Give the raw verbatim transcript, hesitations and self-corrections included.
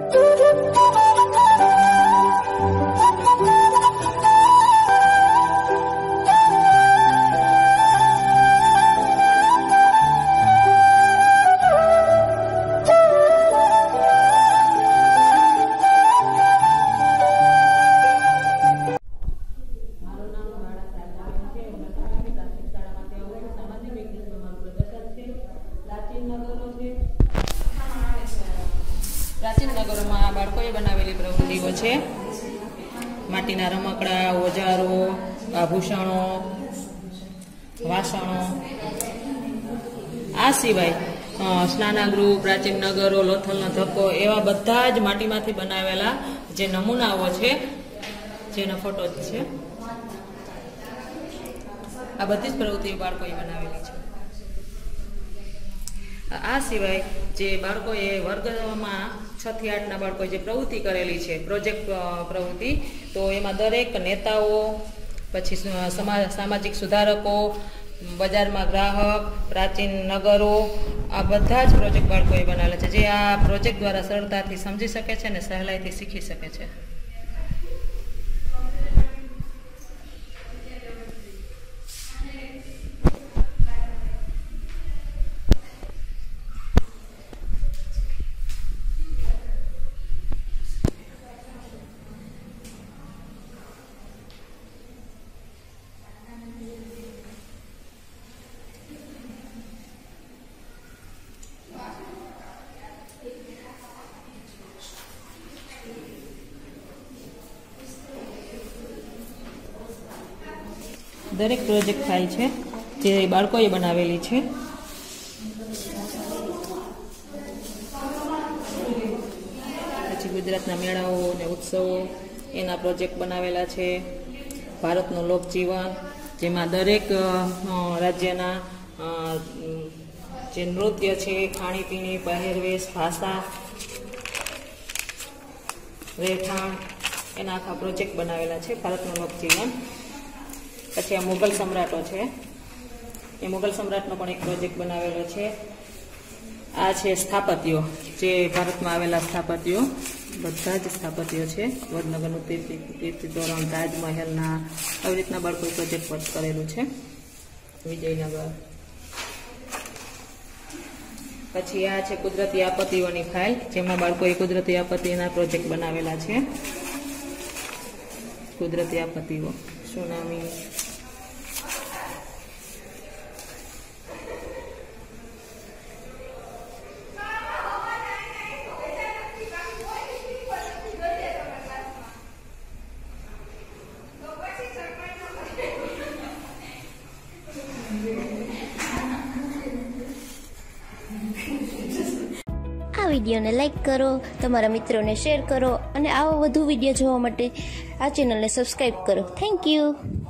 प्राचीन नगरों में बाळकोए बनावेली प्रवृत्तिओ छे। माटीना रमकड़ा, ओजारो, आभूषणों, वासणों। आ सिवाय स्नानागृह, प्राचीन नगरों, लोथलनो धक्को एवा बधा ज माटीमांथी बनावेला जे नमूनाओ छे, जेना फोटो छे। आ बधी ज प्रवृत्तिओ बाळकोए बनावेली छे। आ सिवाय जे बाळकोए वर्गमां छ થી आठ ना बाळकोए जे प्रवृत्ति करेली छे, प्रोजेक्ट प्रवृत्ति, तो एमां दरेक नेताओ, पछी सामाजिक सुधारको, बजारमां ग्राहक, प्राचीन नगरो, आ बधा ज प्रोजेक्ट बाळकोए बनावेला छे, जे आ प्रोजेक्ट द्वारा सरळताथी समजी शके छे ने सहेलाईथी शीखी शके छे। दरेक प्रोजेक्ट फाइल है जे बाळकोए बनावेली छे। पछी गुजरातना मेळाओ ने उत्सवो एना प्रोजेक्ट बनावेला छे। भारतनो लोकजीवन, जेमां दरेक राज्यना जे नृत्य छे, खाणीपीणी, पहिरवेश, भाषा, રહેઠાણ, एना आखा प्रोजेक्ट बनावेला छे। भारतनो लोकजीवन। पछी आ मुगल सम्राटो छे, ए मुगल सम्राटनो पण एक प्रोजेक्ट बनावेलो छे। आ छे स्थापत्यो, जे भारतमां आवेला स्थापत्यो, बधा ज स्थापत्यो छे। वडनगरनुं कीर्ति तोरण, ताजमहलना, આવી રીતના બાળકોએ પ્રોજેક્ટ વર્ક કરેલું છે। વિજયનગર। પછી આ છે કુદરતી આપત્તિઓની ફાઇલ, જેમાં બાળકોએ કુદરતી આપત્તિના પ્રોજેક્ટ બનાવેલા છે। કુદરતી આપત્તિઓ, સુનામી, આ વિડીયોને લાઈક કરો, તમારા મિત્રોને શેર કરો અને આવા વધુ વિડીયો જોવા માટે આ ચેનલને સબસ્ક્રાઈબ કરો। Thank you.